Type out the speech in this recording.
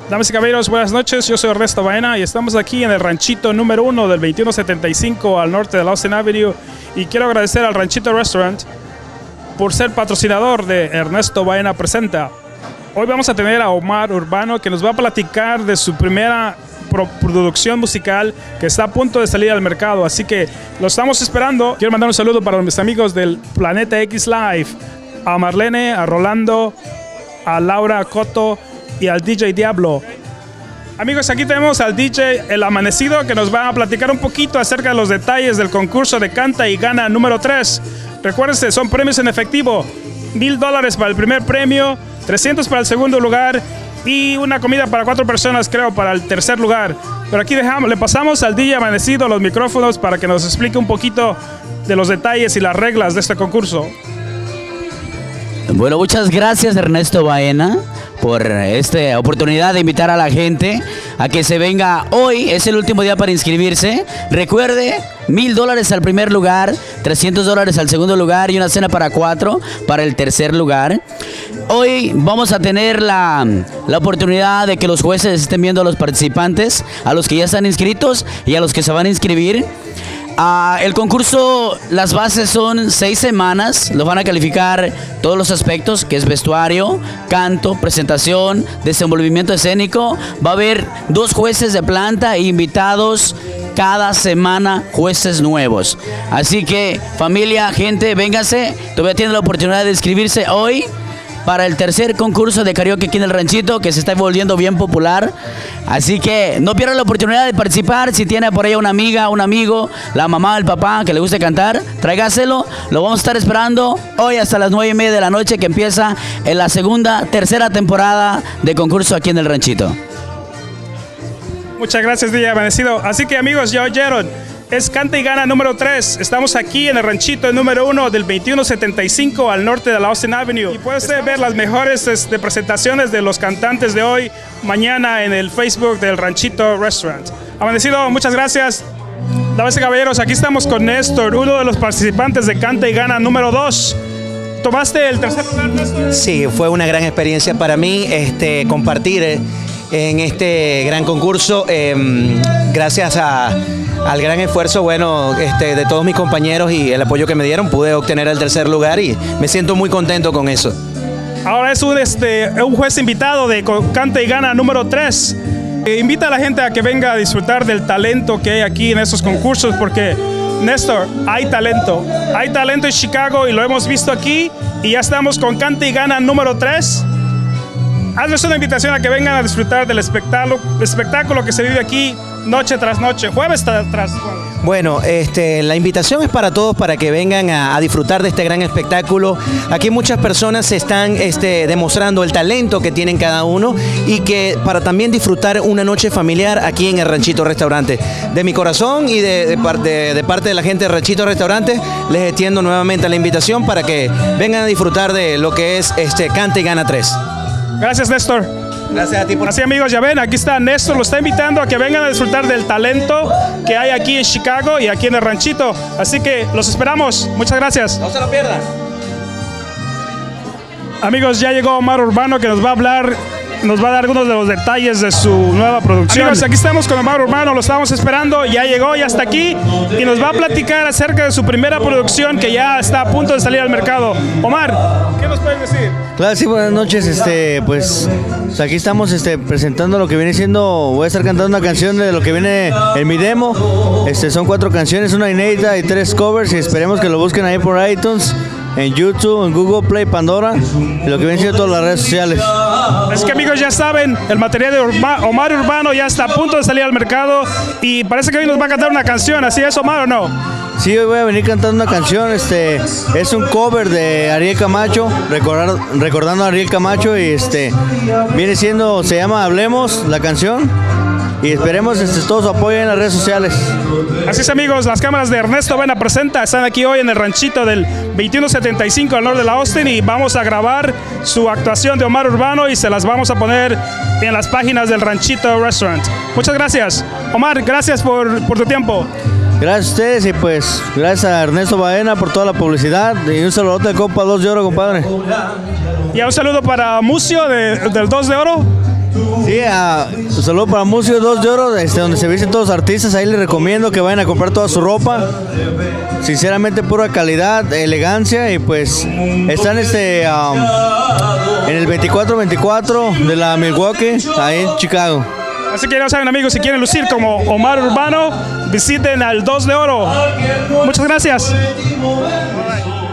Damas y caballeros, buenas noches. Yo soy Ernesto Baena y estamos aquí en el ranchito número 1 del 2175 al norte de la Austin Avenue. Y quiero agradecer al Ranchito Restaurant por ser patrocinador de Ernesto Baena Presenta. Hoy vamos a tener a Omar Urbano, que nos va a platicar de su primera producción musical que está a punto de salir al mercado. Así que lo estamos esperando. Quiero mandar un saludo para mis amigos del Planeta X Live, a Marlene, a Rolando, a Laura Coto y al DJ Diablo. Amigos, aquí tenemos al DJ El Amanecido, que nos va a platicar un poquito acerca de los detalles del concurso de Canta y Gana número 3. Recuérdense, son premios en efectivo: $1000 para el primer premio, 300 para el segundo lugar y una comida para 4 personas, creo, para el tercer lugar. Pero aquí le pasamos al DJ Amanecido los micrófonos para que nos explique un poquito de los detalles y las reglas de este concurso. Bueno, muchas gracias, Ernesto Baena, por esta oportunidad de invitar a la gente a que se venga hoy. Es el último día para inscribirse. Recuerde, $1000 al primer lugar, $300 al segundo lugar y una cena para 4 para el tercer lugar. Hoy vamos a tener la oportunidad de que los jueces estén viendo a los participantes, a los que ya están inscritos y a los que se van a inscribir. El concurso, las bases son 6 semanas, lo van a calificar todos los aspectos, que es vestuario, canto, presentación, desenvolvimiento escénico. Va a haber 2 jueces de planta e invitados cada semana, jueces nuevos. Así que, familia, gente, véngase, todavía tienen la oportunidad de inscribirse hoy para el tercer concurso de karaoke aquí en el ranchito, que se está volviendo bien popular. Así que no pierdan la oportunidad de participar. Si tiene por ahí una amiga, un amigo, la mamá, el papá que le guste cantar, tráigaselo. Lo vamos a estar esperando hoy hasta las 9:30 de la noche, que empieza en la tercera temporada de concurso aquí en el ranchito. Muchas gracias, DJ Amanecido. Así que, amigos, ya oyeron. Es Canta y Gana número 3. Estamos aquí en el ranchito número 1 del 2175 al norte de la Austin Avenue. Y puede usted ver las mejores presentaciones de los cantantes de hoy, mañana en el Facebook del Ranchito Restaurant. Amanecido, muchas gracias. Damas y caballeros, aquí estamos con Néstor, uno de los participantes de Canta y Gana número 2. ¿Tomaste el tercer lugar, Néstor? Sí, fue una gran experiencia para mí compartir en este gran concurso. Gracias al gran esfuerzo, bueno, de todos mis compañeros y el apoyo que me dieron, pude obtener el tercer lugar y me siento muy contento con eso. Ahora es un juez invitado de Canta y Gana número 3. Invita a la gente a que venga a disfrutar del talento que hay aquí en estos concursos, porque, Néstor, hay talento en Chicago y lo hemos visto aquí, y ya estamos con Canta y Gana número 3. Hazles una invitación a que vengan a disfrutar del espectáculo que se vive aquí noche tras noche, jueves tras jueves. Bueno, la invitación es para todos, para que vengan a disfrutar de este gran espectáculo. Aquí muchas personas están demostrando el talento que tienen cada uno, y que para también disfrutar una noche familiar aquí en el Ranchito Restaurante. De mi corazón y de parte de la gente del Ranchito Restaurante, les extiendo nuevamente la invitación para que vengan a disfrutar de lo que es Canta y Gana 3. Gracias, Néstor. Gracias a ti. Así, amigos, ya ven, aquí está Néstor, lo está invitando a que vengan a disfrutar del talento que hay aquí en Chicago y aquí en el ranchito. Así que los esperamos. Muchas gracias. No se lo pierdan. Amigos, ya llegó Omar Urbano, que nos va a dar algunos de los detalles de su nueva producción. Amigos, aquí estamos con Omar Urbano, lo estábamos esperando, ya llegó, ya está aquí y nos va a platicar acerca de su primera producción que ya está a punto de salir al mercado. Omar, ¿qué nos puedes decir? Claro, sí, buenas noches. Pues aquí estamos presentando lo que viene siendo. Voy a estar cantando una canción de lo que viene en mi demo. Son 4 canciones, una inédita y 3 covers, y esperemos que lo busquen ahí por iTunes, en YouTube, en Google Play, Pandora, y lo que viene siendo todas las redes sociales. Así que, amigos, ya saben, el material de Omar Urbano ya está a punto de salir al mercado, y parece que hoy nos va a cantar una canción. ¿Así es, Omar, o no? Sí, hoy voy a venir cantando una canción. Es un cover de Ariel Camacho, recordando a Ariel Camacho, y se llama Hablemos, la canción. Y esperemos todos su apoyo en las redes sociales. Así es, amigos, las cámaras de Ernesto Baena Presenta están aquí hoy en el ranchito del 2175 al norte de la Austin, y vamos a grabar su actuación de Omar Urbano y se las vamos a poner en las páginas del Ranchito Restaurant. Muchas gracias. Omar, gracias por tu tiempo. Gracias a ustedes, y pues gracias a Ernesto Baena por toda la publicidad, y un saludote de compa 2 de Oro, compadre. Y un saludo para Mucio del 2 de Oro. Sí, un saludo para Museo 2 de Oro, donde se visten todos los artistas. Ahí les recomiendo que vayan a comprar toda su ropa. Sinceramente, pura calidad, elegancia. Y pues están en el 2424 de la Milwaukee, ahí en Chicago. Así que ya saben, amigos, si quieren lucir como Omar Urbano, visiten al 2 de Oro. Muchas gracias.